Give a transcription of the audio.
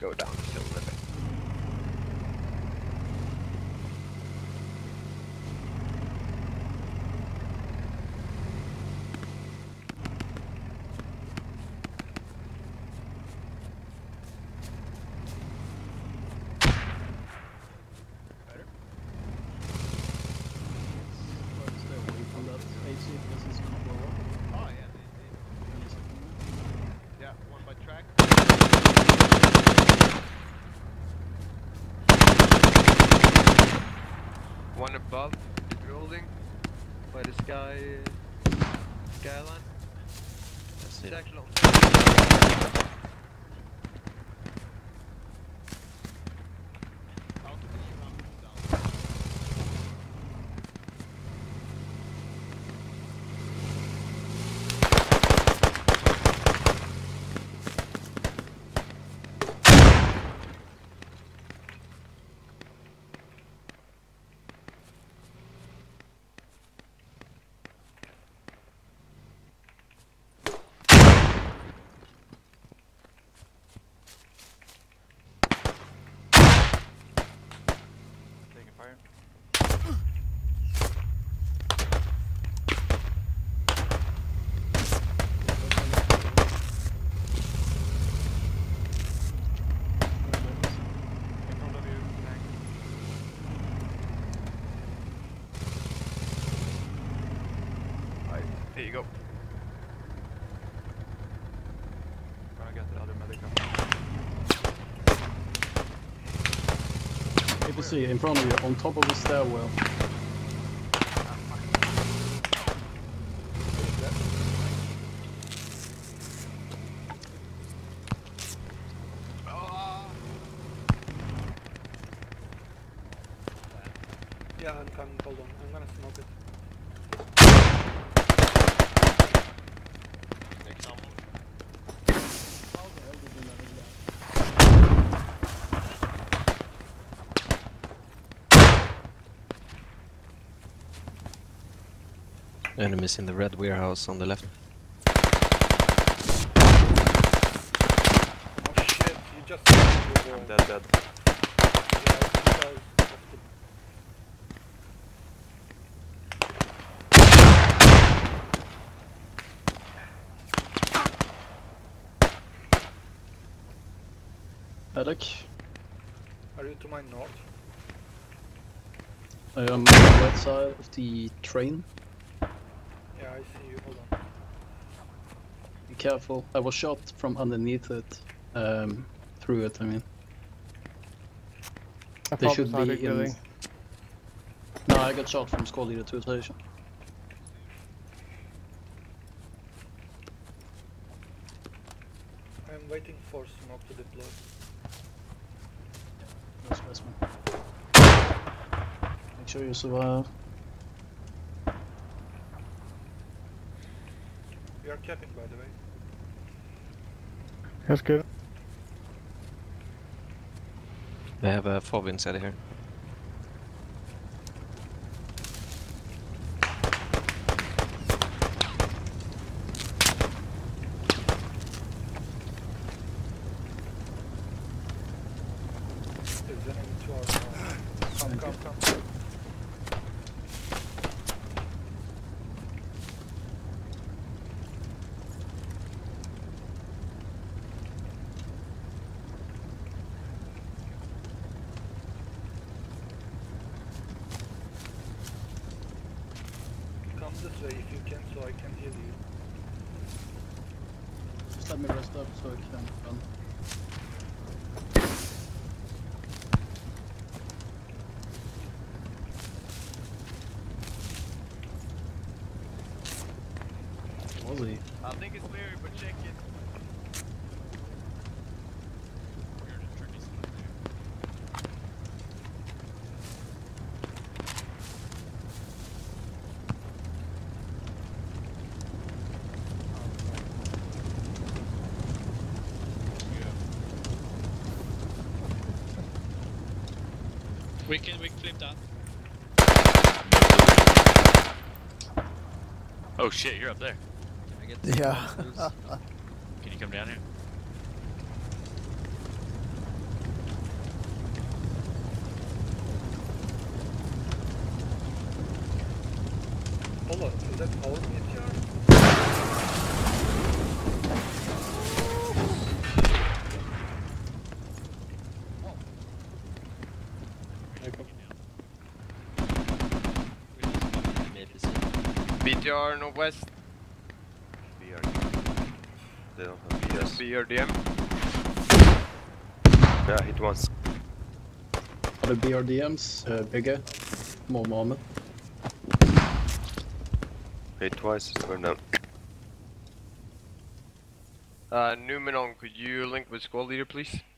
go down still living. One above the building by the skyline. That's It's it. actually on Taking fire. In front of you, tank. Alright, there you go. Gonna get the other medic up. APC in front of you, on top of the stairwell. Yeah, I'm coming, hold on. I'm gonna smoke it. Enemies in the red warehouse on the left. Oh shit, you just smoked your Dead. Yeah, it's because of the... Medic, Are you to my north? I am on the right side of the train. Yeah, I see you, hold on. Be careful, I was shot from underneath it. Through it, I mean. They should be in... No, I got shot from squad leader 2 station. I'm waiting for smoke to deploy. No specimen. Make sure you survive. We are capping, by the way. That's good. They have a fob inside here. There's enemy to our north. Come. Come this way if you can, so I can heal you. Just let me rest up so I can run. Was he? I think it's Larry, but check it. We can flip that. Oh shit, you're up there. Can I get this? Yeah. Can you come down here? Is that our meteor? BTR northwest. BRDM. They don't have BS. BRDM. Yeah, hit once. Are the BRDMs bigger? More moment. Hit twice, it's going down. Numenon, could you link with squad leader, please?